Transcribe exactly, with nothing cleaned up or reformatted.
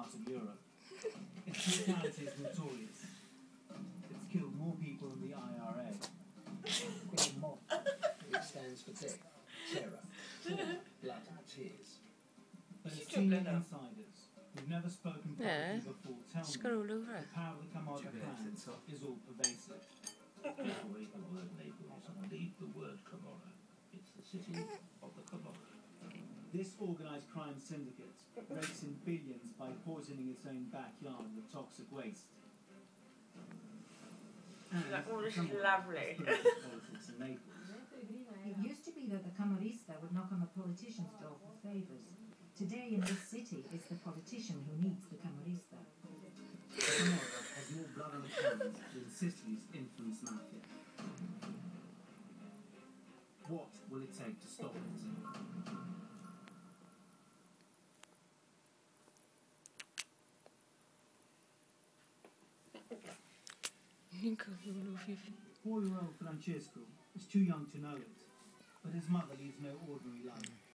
parts of Europe. Its brutality is notorious. It's killed more people than the I R A. Big mob, which stands for death, terror, blood and tears. But as senior insiders who've never spoken publicly Yeah. before tell She's me got all over the it. power of the Camorra clans is all pervasive. Take away the word Naples and leave the word Camorra. It's the city of the Camorra. This organised crime syndicate rakes in billions by poisoning its own backyard with toxic waste. And Like, oh, this is Camorra lovely. has politics in Naples. It used to be that the Camorrista would knock on the politician's door for favours. Today in this city, it's the politician who needs the Camorrista. Camorra has more blood on its hands than Sicily's infamous mafia. What will it take to stop it? Four-year-old Francesco is too young to know it, but his mother leads no ordinary life.